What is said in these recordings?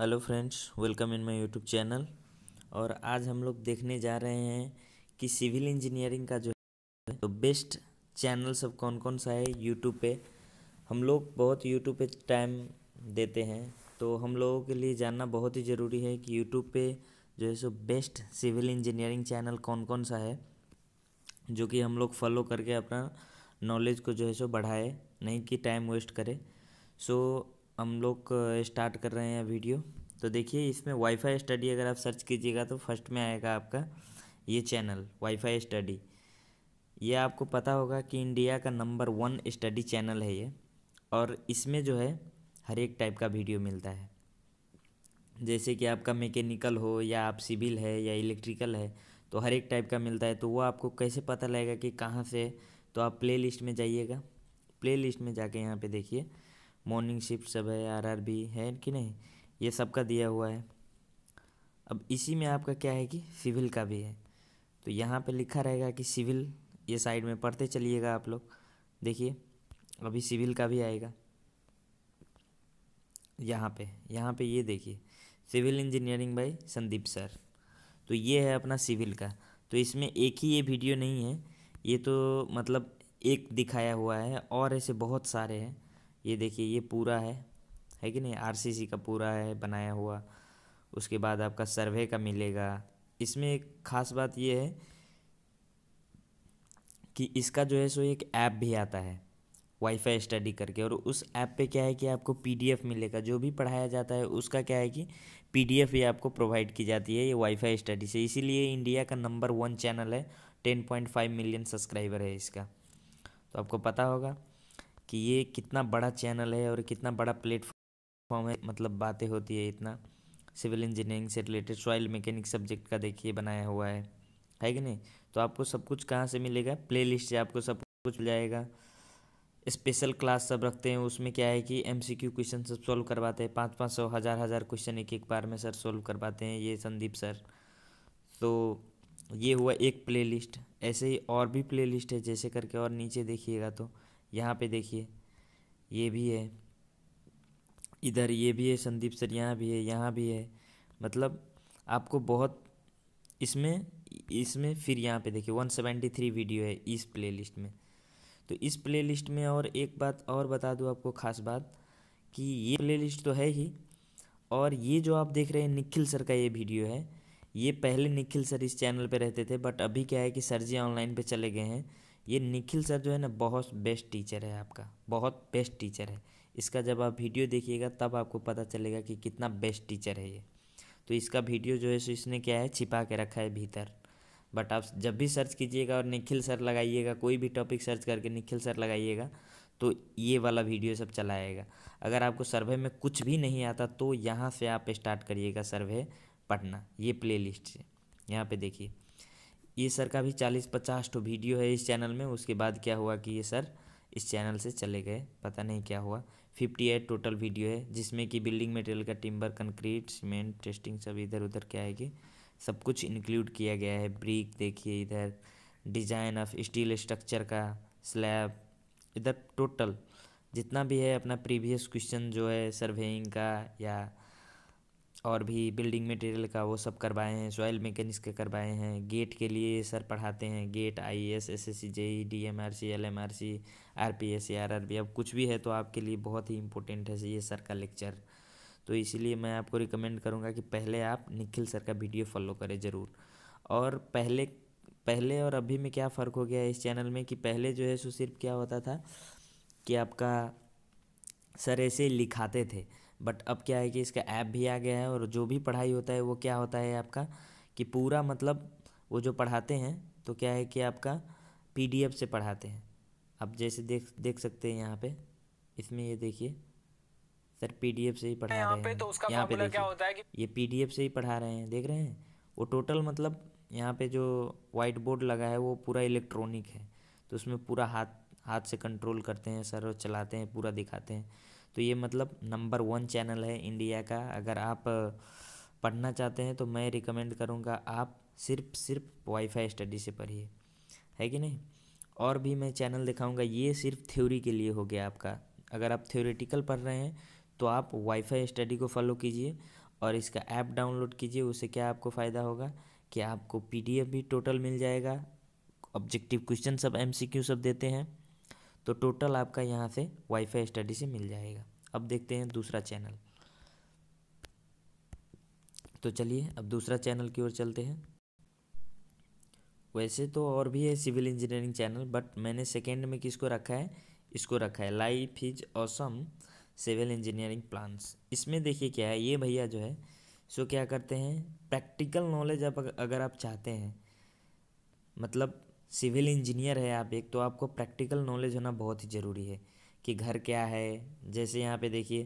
Hello friends, welcome in my YouTube channel. और आज हम लोग देखने जा रहे हैं कि सिविल इंजीनियरिंग का जो है तो बेस्ट चैनल सब कौन कौन सा है यूट्यूब पे। हम लोग बहुत यूट्यूब पे टाइम देते हैं, तो हम लोगों के लिए जानना बहुत ही ज़रूरी है कि यूट्यूब पे जो है सो बेस्ट सिविल इंजीनियरिंग चैनल कौन कौन सा है, जो कि हम लोग फॉलो करके अपना नॉलेज को जो है सो बढ़ाए, नहीं कि टाइम वेस्ट करे। सो हम लोग स्टार्ट कर रहे हैं वीडियो। तो देखिए, इसमें वाईफाई स्टडी अगर आप सर्च कीजिएगा तो फर्स्ट में आएगा आपका ये चैनल वाईफाई स्टडी। ये आपको पता होगा कि इंडिया का नंबर 1 स्टडी चैनल है ये। और इसमें जो है हर एक टाइप का वीडियो मिलता है, जैसे कि आपका मैकेनिकल हो या आप सिविल है या इलेक्ट्रिकल है, तो हर एक टाइप का मिलता है। तो वो आपको कैसे पता लगेगा कि कहाँ से? तो आप प्ले लिस्ट में जाइएगा। प्ले लिस्ट में जाके यहाँ पे देखिए, मॉर्निंग शिफ्ट सब है, आरआरबी है कि नहीं, ये सब का दिया हुआ है। अब इसी में आपका क्या है कि सिविल का भी है। तो यहाँ पे लिखा रहेगा कि सिविल, ये साइड में पढ़ते चलिएगा आप लोग। देखिए, अभी सिविल का भी आएगा यहाँ पे ये देखिए, civil engineering by Sandeep sir. तो ये है अपना सिविल का। तो इसमें एक ही ये वीडियो नहीं है, ये तो मतलब एक दिखाया हुआ है और ऐसे बहुत सारे हैं। ये देखिए, ये पूरा है कि नहीं, आरसीसी का पूरा है बनाया हुआ। उसके बाद आपका सर्वे का मिलेगा। इसमें एक ख़ास बात ये है कि इसका जो है सो एक ऐप भी आता है वाईफाई स्टडी करके, और उस ऐप पे क्या है कि आपको पीडीएफ मिलेगा। जो भी पढ़ाया जाता है उसका क्या है कि पीडीएफ भी आपको प्रोवाइड की जाती है ये वाईफाई स्टडी से। इसीलिए इंडिया का नंबर 1 चैनल है, 10.5 मिलियन सब्सक्राइबर है इसका। तो आपको पता होगा कि ये कितना बड़ा चैनल है और कितना बड़ा प्लेटफॉर्म है, मतलब बातें होती है इतना। सिविल इंजीनियरिंग से रिलेटेड सॉइल मैकेनिक सब्जेक्ट का देखिए बनाया हुआ है कि नहीं। तो आपको सब कुछ कहाँ से मिलेगा? प्ले लिस्ट से आपको सब कुछ मिल जाएगा। स्पेशल क्लास सब रखते हैं, उसमें क्या है कि एमसीक्यू क्वेश्चन सब सॉल्व करवाते हैं। 500 हज़ार हज़ार क्वेश्चन एक एक बार में सर सॉल्व करवाते हैं ये संदीप सर। तो ये हुआ एक प्ले लिस्ट। ऐसे ही और भी प्ले लिस्ट है जैसे करके, और नीचे देखिएगा तो यहाँ पे देखिए, ये भी है, इधर ये भी है संदीप सर, यहाँ भी है, यहाँ भी है। मतलब आपको बहुत इसमें इसमें फिर यहाँ पे देखिए 173 वीडियो है इस प्लेलिस्ट में। तो इस प्लेलिस्ट में और एक बात और बता दूँ आपको, ख़ास बात, कि ये प्लेलिस्ट तो है ही, और ये जो आप देख रहे हैं निखिल सर का ये वीडियो है, ये पहले निखिल सर इस चैनल पे रहते थे, बट अभी क्या है कि सर जी ऑनलाइन पे चले गए हैं। ये निखिल सर जो है ना, बहुत बेस्ट टीचर है आपका, बहुत बेस्ट टीचर है। इसका जब आप वीडियो देखिएगा तब आपको पता चलेगा कि कितना बेस्ट टीचर है ये। तो इसका वीडियो जो है सो इसने क्या है, छिपा के रखा है भीतर। बट आप जब भी सर्च कीजिएगा और निखिल सर लगाइएगा, कोई भी टॉपिक सर्च करके निखिल सर लगाइएगा, तो ये वाला वीडियो सब चला आएगा। अगर आपको सर्वे में कुछ भी नहीं आता तो यहाँ से आप स्टार्ट करिएगा सर्वे पढ़ना, ये प्लेलिस्ट से। यहाँ पे देखिए, ये सर का भी 40-50 तो वीडियो है इस चैनल में। उसके बाद क्या हुआ कि ये सर इस चैनल से चले गए, पता नहीं क्या हुआ। 58 टोटल वीडियो है, जिसमें कि बिल्डिंग मटेरियल का टिम्बर, कंक्रीट, सीमेंट, टेस्टिंग सब इधर उधर क्या है कि सब कुछ इंक्लूड किया गया है। ब्रिक देखिए इधर, डिजाइन ऑफ स्टील स्ट्रक्चर का, स्लैब, इधर टोटल जितना भी है अपना प्रीवियस क्वेश्चन जो है सर्वेइंग का या और भी बिल्डिंग मटेरियल का, वो सब करवाए हैं। सॉइल मैकेनिक्स के करवाए हैं। गेट के लिए सर पढ़ाते हैं, GATE, IAS, SSC, JE, DMRC, LMRC, RPSC, RRB. अब कुछ भी है तो आपके लिए बहुत ही इंपॉर्टेंट है ये सर का लेक्चर। तो इसीलिए मैं आपको रिकमेंड करूँगा कि पहले आप निखिल सर का वीडियो फॉलो करें ज़रूर। और पहले पहले और अभी में क्या फ़र्क हो गया है इस चैनल में, कि पहले जो है सो सिर्फ क्या होता था कि आपका सर ऐसे लिखाते थे, बट अब क्या है कि इसका ऐप भी आ गया है, और जो भी पढ़ाई होता है वो क्या होता है आपका कि पूरा मतलब वो जो पढ़ाते हैं तो क्या है कि आपका पीडीएफ से पढ़ाते हैं। अब जैसे देख देख सकते हैं यहाँ पे, इसमें ये देखिए सर पीडीएफ से ही पढ़ा यहाँ रहे पे तो हैं। उसका यहाँ पे फॉर्मूला क्या देखिए, होता है कि ये पीडीएफ से ही पढ़ा रहे हैं, देख रहे हैं। वो टोटल मतलब यहाँ पे जो वाइट बोर्ड लगा है वो पूरा इलेक्ट्रॉनिक है, तो उसमें पूरा हाथ हाथ से कंट्रोल करते हैं सर और चलाते हैं, पूरा दिखाते हैं। तो ये मतलब नंबर 1 चैनल है इंडिया का। अगर आप पढ़ना चाहते हैं तो मैं रिकमेंड करूँगा आप सिर्फ वाईफाई स्टडी से पढ़िए, है कि नहीं। और भी मैं चैनल दिखाऊंगा, ये सिर्फ थ्योरी के लिए हो गया आपका। अगर आप थ्योरेटिकल पढ़ रहे हैं तो आप वाईफाई स्टडी को फॉलो कीजिए। और इसका ऐप डाउनलोड कीजिए। उससे क्या आपको फ़ायदा होगा कि आपको पीडीएफ भी टोटल मिल जाएगा, ऑब्जेक्टिव क्वेश्चन सब एमसीक्यू सब देते हैं, तो टोटल आपका यहाँ से वाईफाई स्टडी से मिल जाएगा। अब देखते हैं दूसरा चैनल। तो चलिए अब दूसरा चैनल की ओर चलते हैं। वैसे तो और भी है सिविल इंजीनियरिंग चैनल, बट मैंने सेकेंड में किसको रखा है, इसको रखा है, life is awesome civil engineering plans. इसमें देखिए क्या है, ये भैया जो है सो क्या करते हैं, प्रैक्टिकल नॉलेज आप अगर आप चाहते हैं, मतलब सिविल इंजीनियर है आप एक, तो आपको प्रैक्टिकल नॉलेज होना बहुत ही ज़रूरी है कि घर क्या है। जैसे यहाँ पे देखिए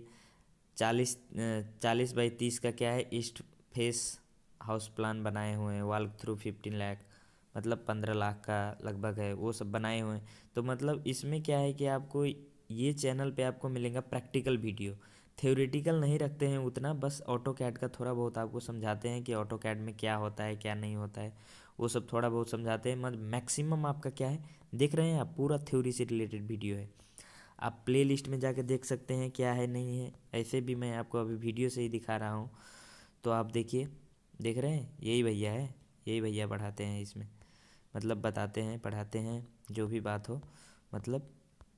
40x30 का क्या है, ईस्ट फेस हाउस प्लान बनाए हुए हैं, वॉल थ्रू 15 लाख, मतलब 15 लाख का लगभग है, वो सब बनाए हुए हैं। तो मतलब इसमें क्या है कि आपको ये चैनल पे आपको मिलेगा प्रैक्टिकल वीडियो, थ्योरेटिकल नहीं रखते हैं उतना, बस ऑटो कैड का थोड़ा बहुत आपको समझाते हैं कि ऑटो कैड में क्या होता है क्या नहीं होता है, वो सब थोड़ा बहुत समझाते हैं। मतलब मैक्सिमम आपका क्या है, देख रहे हैं आप, पूरा थ्योरी से रिलेटेड वीडियो है। आप प्ले लिस्ट में जाके देख सकते हैं क्या है नहीं है, ऐसे भी मैं आपको अभी वीडियो से ही दिखा रहा हूँ। तो आप देखिए, देख रहे हैं, यही भैया है, यही भैया पढ़ाते हैं इसमें, मतलब बताते हैं पढ़ाते हैं जो भी बात हो, मतलब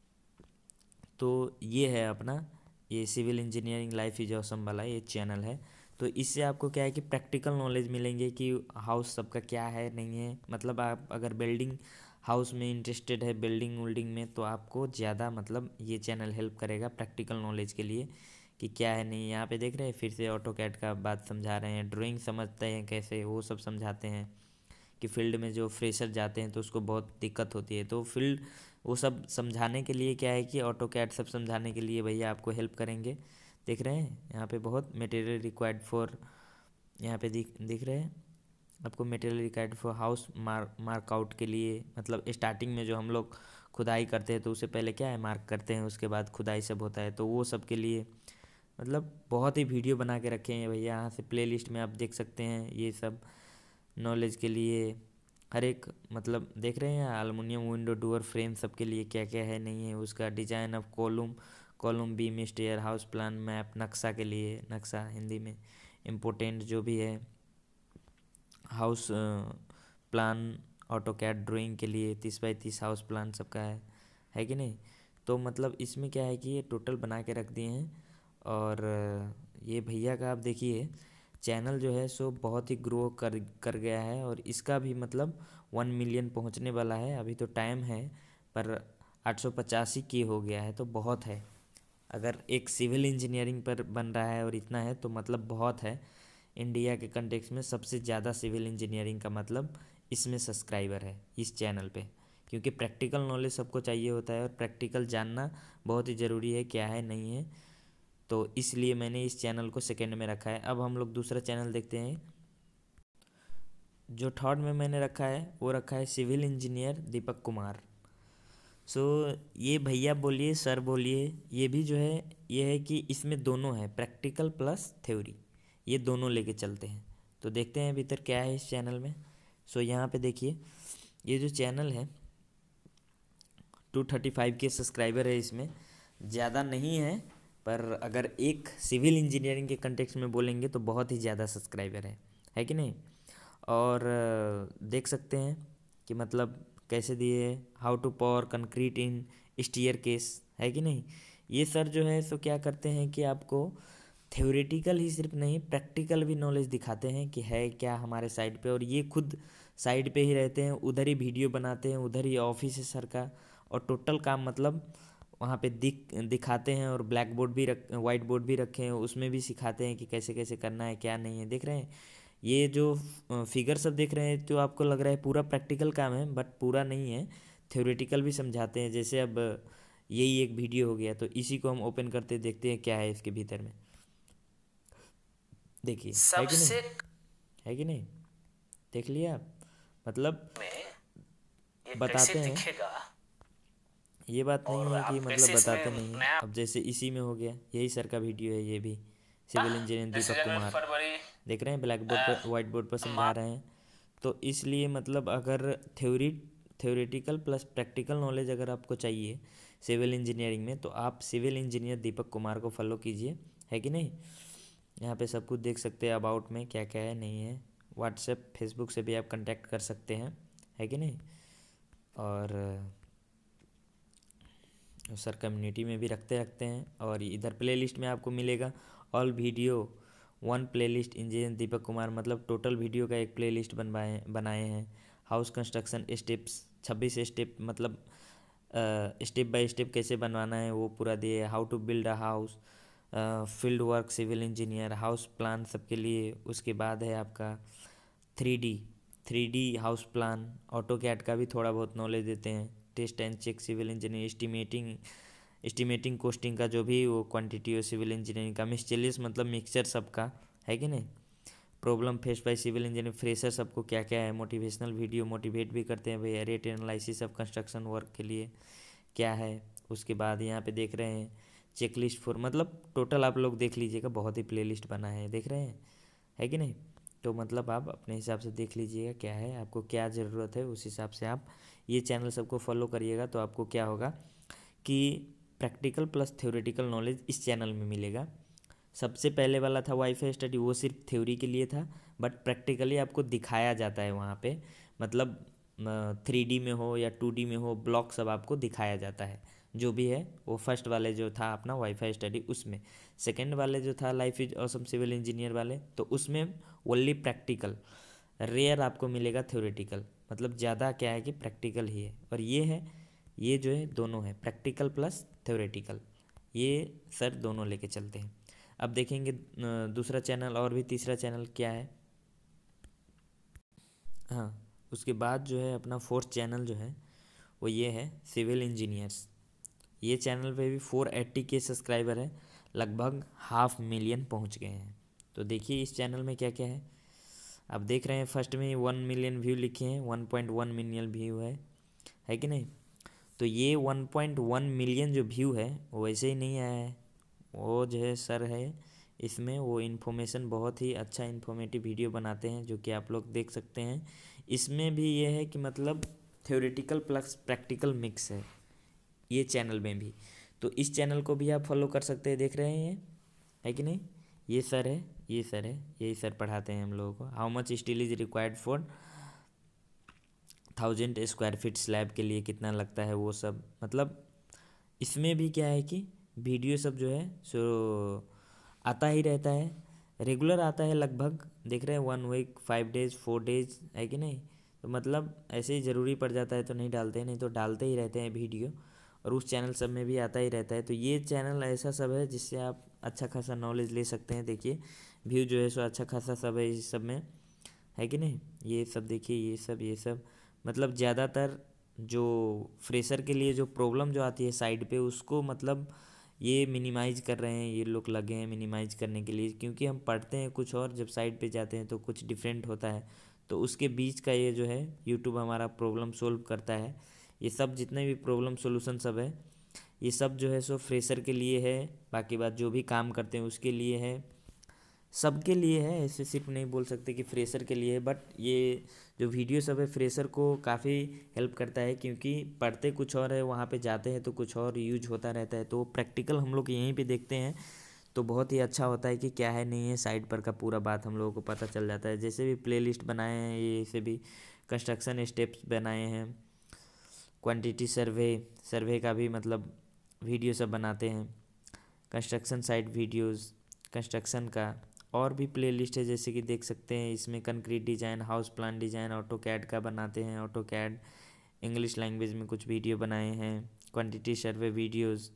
तो ये है अपना, ये civil engineering life is awesome वाला ये चैनल है। तो इससे आपको क्या है कि प्रैक्टिकल नॉलेज मिलेंगे कि हाउस सबका क्या है नहीं है। मतलब आप अगर बिल्डिंग हाउस में इंटरेस्टेड है, बिल्डिंग उल्डिंग में, तो आपको ज़्यादा मतलब ये चैनल हेल्प करेगा प्रैक्टिकल नॉलेज के लिए कि क्या है नहीं। यहाँ पे देख रहे हैं फिर से ऑटो कैड का बात समझा रहे हैं, ड्राइंग समझते हैं कैसे, वो सब समझाते हैं कि फील्ड में जो फ्रेशर जाते हैं तो उसको बहुत दिक्कत होती है, तो फील्ड वो सब समझाने के लिए क्या है कि ऑटो कैड सब समझाने के लिए भैया आपको हेल्प करेंगे। देख रहे हैं यहाँ पे बहुत मटेरियल रिक्वायर्ड फॉर, यहाँ पे दिख रहे हैं आपको, material required for house mark out के लिए, मतलब स्टार्टिंग में जो हम लोग खुदाई करते हैं तो उससे पहले क्या है मार्क करते हैं, उसके बाद खुदाई सब होता है, तो वो सब के लिए मतलब बहुत ही वीडियो बना के रखे हैं भैया। यहाँ से प्ले लिस्ट में आप देख सकते हैं ये सब नॉलेज के लिए, हर एक मतलब देख रहे हैं, एलुमिनियम विंडो डोर फ्रेम सब के लिए क्या क्या है नहीं है, उसका design of column beam stair house plan map, नक्शा के लिए, नक्शा हिंदी में इम्पोर्टेंट जो भी है, house plan AutoCAD drawing के लिए 30x30 हाउस प्लान सबका है कि नहीं। तो मतलब इसमें क्या है कि ये टोटल बना के रख दिए हैं। और ये भैया का आप देखिए चैनल जो है सो बहुत ही ग्रो कर गया है, और इसका भी मतलब 1 मिलियन पहुंचने वाला है, अभी तो टाइम है, पर 885 की हो गया है, तो बहुत है। अगर एक सिविल इंजीनियरिंग पर बन रहा है और इतना है तो मतलब बहुत है। इंडिया के कंटेक्स में सबसे ज़्यादा सिविल इंजीनियरिंग का मतलब इसमें सब्सक्राइबर है इस चैनल पे, क्योंकि प्रैक्टिकल नॉलेज सबको चाहिए होता है और प्रैक्टिकल जानना बहुत ही ज़रूरी है क्या है नहीं है, तो इसलिए मैंने इस चैनल को सेकंड में रखा है। अब हम लोग दूसरा चैनल देखते हैं। जो थर्ड में मैंने रखा है वो रखा है civil engineer Deepak Kumar. So ये भैया बोलिए सर बोलिए, ये भी जो है ये है कि इसमें दोनों है, प्रैक्टिकल प्लस थ्योरी, ये दोनों लेके चलते हैं। तो देखते हैं भीतर क्या है इस चैनल में। सो यहाँ पे देखिए ये जो चैनल है 235 के सब्सक्राइबर है इसमें, ज़्यादा नहीं है, पर अगर एक सिविल इंजीनियरिंग के कंटेक्स्ट में बोलेंगे तो बहुत ही ज़्यादा सब्सक्राइबर है कि नहीं। और देख सकते हैं कि मतलब कैसे दिए, how to pour concrete in staircase, है कि नहीं। ये सर जो है सो क्या करते हैं कि आपको थ्योरेटिकल ही सिर्फ नहीं प्रैक्टिकल भी नॉलेज दिखाते हैं कि है क्या हमारे साइड पे, और ये खुद साइड पे ही रहते हैं, उधर ही वीडियो बनाते हैं, उधर ही ऑफिस है सर का, और टोटल काम मतलब वहाँ पे दिखाते हैं, और ब्लैक बोर्ड भी वाइट बोर्ड भी रखे हैं, उसमें भी सिखाते हैं कि कैसे कैसे करना है क्या नहीं है। देख रहे हैं ये जो फिगर सब देख रहे हैं तो आपको लग रहा है पूरा प्रैक्टिकल काम है, बट पूरा नहीं है, थ्योरेटिकल भी समझाते हैं। जैसे अब यही एक वीडियो हो गया, तो इसी को हम ओपन करते देखते हैं क्या है इसके भीतर में, देखिए है कि नहीं, है कि नहीं, देख लिया आप, मतलब बताते हैं, ये बात नहीं है कि मतलब बताते नहीं हैं। अब जैसे इसी में हो गया, यही सर का वीडियो है ये भी, सिविल इंजीनियर दीपक कुमार, देख रहे हैं ब्लैक बोर्ड पर वाइट बोर्ड पर समझा रहे हैं। तो इसलिए मतलब अगर थ्योरेटिकल प्लस प्रैक्टिकल नॉलेज अगर आपको चाहिए सिविल इंजीनियरिंग में, तो आप सिविल इंजीनियर दीपक कुमार को फॉलो कीजिए, है कि नहीं। यहाँ पे सब कुछ देख सकते हैं, अबाउट में क्या क्या है नहीं है। व्हाट्सएप फेसबुक से भी आप कांटेक्ट कर सकते हैं, है कि नहीं। और सर कम्युनिटी में भी रखते हैं। और इधर प्लेलिस्ट में आपको मिलेगा all video one playlist engineer Deepak Kumar, मतलब टोटल वीडियो का एक प्लेलिस्ट बनाए हैं। हाउस कंस्ट्रक्शन स्टेप्स 26 स्टेप, मतलब स्टेप बाय स्टेप कैसे बनवाना है वो पूरा दिए। How to build a house, field work, civil engineer, house plan सबके लिए। उसके बाद है आपका 3D, 3D house plan, AutoCAD का भी थोड़ा बहुत नॉलेज देते हैं। Test and check civil engineer, estimating costing का जो भी वो क्वांटिटी हो सिविल इंजीनियरिंग का। मिक्सचेलियस मतलब मिक्सचर सबका, है कि नहीं। Problem face by civil engineer fresher सबको क्या क्या है। मोटिवेशनल वीडियो, मोटिवेट भी करते हैं भाई। Rate analysis of construction work के लिए क्या है। उसके बाद यहाँ पे देख रहे हैं चेकलिस्ट फॉर, मतलब टोटल आप लोग देख लीजिएगा, बहुत ही प्लेलिस्ट बना है, देख रहे हैं, है कि नहीं। तो मतलब आप अपने हिसाब से देख लीजिएगा क्या है, आपको क्या ज़रूरत है, उस हिसाब से आप ये चैनल सबको फॉलो करिएगा। तो आपको क्या होगा कि प्रैक्टिकल प्लस थ्योरेटिकल नॉलेज इस चैनल में मिलेगा। सबसे पहले वाला था वाईफाई स्टडी, वो सिर्फ थ्योरी के लिए था, बट प्रैक्टिकली आपको दिखाया जाता है वहाँ पे, मतलब 3D में हो या 2D में हो, ब्लॉक सब आपको दिखाया जाता है जो भी है। वो फर्स्ट वाले जो था अपना वाईफाई स्टडी उसमें। सेकंड वाले जो था life is awesome civil engineer वाले, तो उसमें ओनली प्रैक्टिकल, रेयर आपको मिलेगा थ्योरेटिकल, मतलब ज़्यादा क्या है कि प्रैक्टिकल ही है। और ये है, ये जो है दोनों है, प्रैक्टिकल प्लस थ्योरेटिकल, ये सर दोनों लेके चलते हैं। अब देखेंगे दूसरा चैनल और भी तीसरा चैनल क्या है। हाँ, उसके बाद जो है अपना फोर्थ चैनल जो है वो ये है सिविल इंजीनियर्स। ये चैनल पे भी 480 के सब्सक्राइबर है, लगभग 500,000 पहुंच गए हैं। तो देखिए इस चैनल में क्या क्या है। आप देख रहे हैं फर्स्ट में 1 मिलियन व्यू लिखे हैं, 1.1 मिलियन व्यू है कि नहीं। तो ये 1.1 मिलियन जो व्यू है वो वैसे ही नहीं आया है, वो जो है सर है इसमें वो इन्फॉर्मेशन, बहुत ही अच्छा इन्फॉर्मेटिव वीडियो बनाते हैं जो कि आप लोग देख सकते हैं। इसमें भी ये है कि मतलब थ्योरेटिकल प्लस प्रैक्टिकल मिक्स ये चैनल में भी। तो इस चैनल को भी आप फॉलो कर सकते हैं, देख रहे हैं, है कि नहीं। ये सर है, ये सर है, यही सर पढ़ाते हैं हम लोगों को। How much steel is required for 1000 square feet slab के लिए कितना लगता है वो सब, मतलब इसमें भी क्या है कि वीडियो सब जो है सो आता ही रहता है, रेगुलर आता है लगभग, देख रहे हैं 1 वीक 5 डेज 4 डेज, है कि नहीं। तो मतलब ऐसे ही ज़रूरी पड़ जाता है तो नहीं डालते हैं, नहीं तो डालते ही रहते हैं वीडियो। और उस चैनल सब में भी आता ही रहता है। तो ये चैनल ऐसा सब है जिससे आप अच्छा खासा नॉलेज ले सकते हैं। देखिए व्यू जो है सो अच्छा खासा सब है इस सब में, है कि नहीं। ये सब देखिए, ये सब मतलब ज़्यादातर जो फ्रेशर के लिए जो प्रॉब्लम जो आती है साइड पे, उसको मतलब ये मिनिमाइज़ कर रहे हैं, ये लोग लगे हैं मिनिमाइज़ करने के लिए। क्योंकि हम पढ़ते हैं कुछ और, जब साइड पे जाते हैं तो कुछ डिफरेंट होता है। तो उसके बीच का ये जो है यूट्यूब हमारा प्रॉब्लम सोल्व करता है। ये सब जितने भी प्रॉब्लम सोल्यूशन सब है, ये सब जो है सो फ्रेशर के लिए है। बाकी बात जो भी काम करते हैं उसके लिए है, सबके लिए है, ऐसे सिर्फ नहीं बोल सकते कि फ्रेशर के लिए है। बट ये जो वीडियो सब है फ्रेशर को काफ़ी हेल्प करता है, क्योंकि पढ़ते कुछ और है, वहाँ पे जाते हैं तो कुछ और यूज होता रहता है। तो प्रैक्टिकल हम लोग यहीं पे देखते हैं तो बहुत ही अच्छा होता है कि क्या है नहीं है, साइड पर का पूरा बात हम लोगों को पता चल जाता है। जैसे भी प्लेलिस्ट बनाए हैं, ये से भी कंस्ट्रक्शन स्टेप्स बनाए हैं, क्वांटिटी सर्वे, सर्वे का भी मतलब वीडियो सब बनाते हैं, कंस्ट्रक्शन साइट वीडियोस, कंस्ट्रक्शन का और भी प्लेलिस्ट है जैसे कि देख सकते हैं। इसमें concrete design, house plan design, AutoCAD का बनाते हैं, ऑटो कैड इंग्लिश लैंग्वेज में कुछ वीडियो बनाए हैं, क्वांटिटी सर्वे वीडियोस।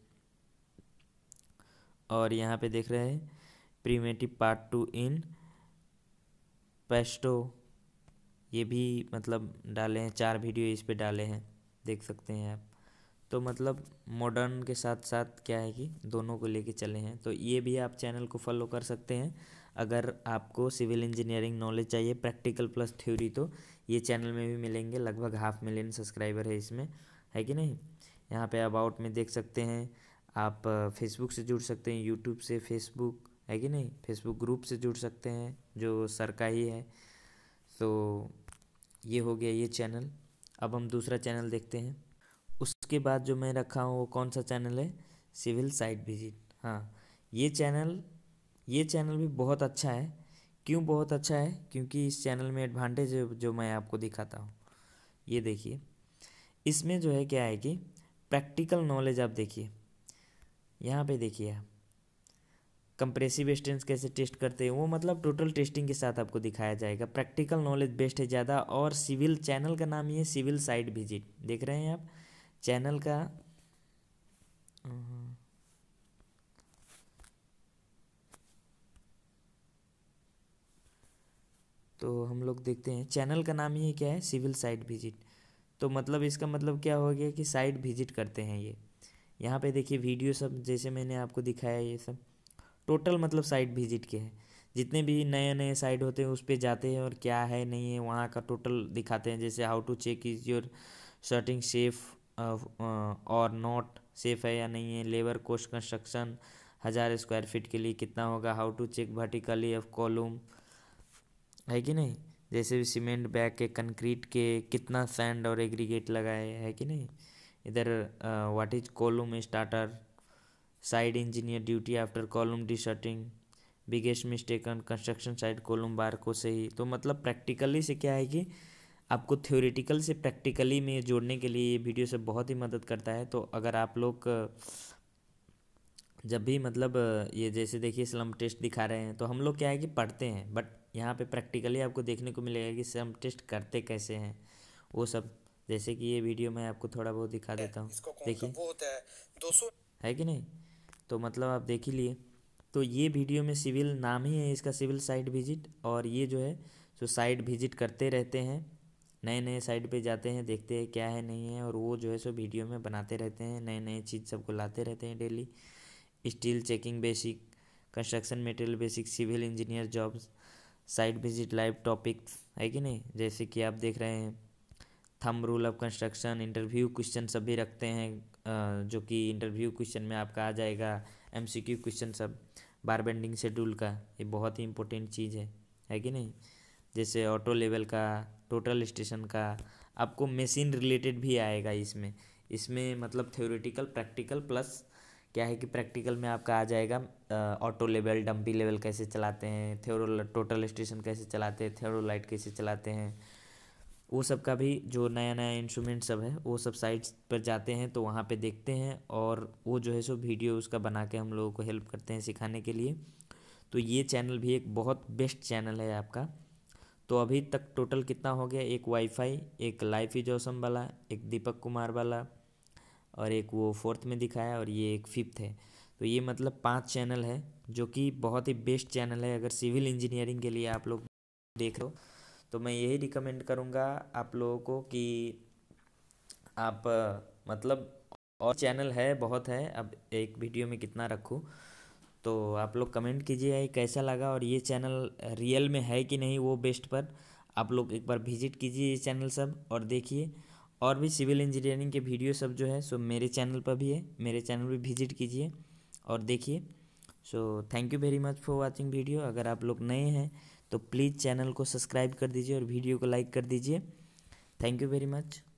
और यहाँ पे देख रहे हैं प्रीमेटिव पार्ट 2 इन पेस्टो, ये भी मतलब डाले हैं, 4 वीडियो इस पे डाले हैं, देख सकते हैं आप। तो मतलब मॉडर्न के साथ साथ क्या है कि दोनों को लेके चले हैं। तो ये भी आप चैनल को फॉलो कर सकते हैं अगर आपको सिविल इंजीनियरिंग नॉलेज चाहिए प्रैक्टिकल प्लस थ्योरी। तो ये चैनल में भी मिलेंगे, लगभग 500,000 सब्सक्राइबर है इसमें, है कि नहीं। यहाँ पे अबाउट में देख सकते हैं आप, फेसबुक से जुड़ सकते हैं, यूट्यूब से, फेसबुक है कि नहीं, फेसबुक ग्रुप से जुड़ सकते हैं जो सर का ही है। तो ये हो गया ये चैनल। अब हम दूसरा चैनल देखते हैं। उसके बाद जो मैं रखा हूँ वो कौन सा चैनल है, सिविल साइट विजिट। हाँ, ये चैनल ये चैनल भी बहुत अच्छा है। क्यों बहुत अच्छा है? क्योंकि इस चैनल में एडवांटेज है जो मैं आपको दिखाता हूँ। ये देखिए, इसमें जो है क्या है कि प्रैक्टिकल नॉलेज आप देखिए, यहाँ पे देखिए आप कंप्रेसिव स्ट्रेंथ कैसे टेस्ट करते हैं, वो मतलब टोटल टेस्टिंग के साथ आपको दिखाया जाएगा। प्रैक्टिकल नॉलेज बेस्ट है ज़्यादा। और सिविल, चैनल का नाम ही है सिविल साइट विजिट, देख रहे हैं आप चैनल का। तो हम लोग देखते हैं, चैनल का नाम ही क्या है, सिविल साइट विजिट। तो मतलब इसका मतलब क्या हो गया कि साइट विजिट करते हैं ये। यहाँ पे देखिए वीडियो सब जैसे मैंने आपको दिखाया, ये सब टोटल मतलब साइट विजिट के हैं। जितने भी नए नए साइट होते हैं उस पर जाते हैं और क्या है नहीं है वहाँ का टोटल दिखाते हैं। जैसे how to check is your shuttering safe और नॉट सेफ है या नहीं है, labour cost construction 1000 square feet के लिए कितना होगा, how to check vertically of column, है कि नहीं। जैसे भी सीमेंट बैग के, कंक्रीट के कितना सैंड और एग्रीगेट लगाए, है कि नहीं। इधर what is column starter, site engineer duty after column deshuttering, biggest mistake on construction site column bar को सही। तो मतलब प्रैक्टिकली से क्या है कि आपको थ्योरेटिकल से प्रैक्टिकली में जोड़ने के लिए ये वीडियो से बहुत ही मदद करता है। तो अगर आप लोग जब भी मतलब ये जैसे देखिए स्लम टेस्ट दिखा रहे हैं, तो हम लोग क्या है कि पढ़ते हैं, बट यहाँ पे प्रैक्टिकली आपको देखने को मिलेगा कि स्लम टेस्ट करते कैसे हैं वो सब। जैसे कि ये वीडियो मैं आपको थोड़ा बहुत दिखा देता हूँ, देखिए, वो होता है 200, है कि नहीं। तो मतलब आप देख ही लिए। तो ये वीडियो में सिविल नाम ही है इसका, सिविल साइट विजिट। और ये जो है जो साइट विजिट करते रहते हैं, नए नए साइट पे जाते हैं, देखते हैं क्या है नहीं है, और वो जो है सो वीडियो में बनाते रहते हैं, नए नए चीज़ सबको लाते रहते हैं daily. Steel checking basic, construction material basic, civil engineer jobs, site visit live topics, है कि नहीं। जैसे कि आप देख रहे हैं thumb rule of construction, interview question सब भी रखते हैं, जो कि इंटरव्यू क्वेश्चन में आपका आ जाएगा। एमसीक्यू क्वेश्चन सब, बार बेंडिंग शेड्यूल का, ये बहुत ही इंपॉर्टेंट चीज़ है कि नहीं। जैसे ऑटो लेवल का, टोटल स्टेशन का, आपको मशीन रिलेटेड भी आएगा इसमें। इसमें मतलब थ्योरेटिकल प्रैक्टिकल प्लस क्या है कि प्रैक्टिकल में आपका आ जाएगा ऑटो लेवल, डंपी लेवल कैसे चलाते हैं, थ्योरो टोटल स्टेशन कैसे चलाते हैं, थ्योरोलाइट कैसे चलाते हैं, वो सब का भी जो नया नया इंस्ट्रूमेंट सब है वो सब साइट्स पर जाते हैं तो वहाँ पे देखते हैं, और वो जो है सो वीडियो उसका बना के हम लोगों को हेल्प करते हैं सिखाने के लिए। तो ये चैनल भी एक बहुत बेस्ट चैनल है आपका। तो अभी तक टोटल कितना हो गया, एक वाईफाई, एक लाइफ इज ऑसम वाला, एक दीपक कुमार वाला, और एक वो फोर्थ में दिखाया, और ये एक फिफ्थ है। तो ये मतलब 5 चैनल है जो कि बहुत ही बेस्ट चैनल है। अगर सिविल इंजीनियरिंग के लिए आप लोग देख रहे हो तो मैं यही रिकमेंड करूँगा आप लोगों को कि आप मतलब, और चैनल है बहुत है, अब एक वीडियो में कितना रखूँ। तो आप लोग कमेंट कीजिए ये कैसा लगा, और ये चैनल रियल में है कि नहीं वो बेस्ट पर। आप लोग एक बार विजिट कीजिए ये चैनल सब और देखिए। और भी सिविल इंजीनियरिंग के वीडियो सब जो है सो मेरे चैनल पर भी है, मेरे चैनल पे विजिट कीजिए और देखिए। So thank you very much for watching video. अगर आप लोग नए हैं तो प्लीज़ चैनल को सब्सक्राइब कर दीजिए और वीडियो को लाइक कर दीजिए। Thank you very much.